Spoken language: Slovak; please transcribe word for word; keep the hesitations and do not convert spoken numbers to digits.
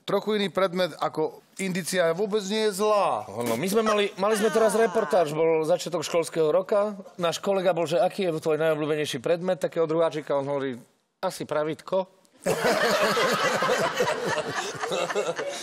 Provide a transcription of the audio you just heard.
trochu iný predmet ako indícia vôbec nie je zlá. No, my sme mali, mali sme teraz reportáž, bol začiatok školského roka. Náš kolega bol, že aký je tvoj najobľúbenejší predmet takého druháčika. On hovorí, asi pravítko.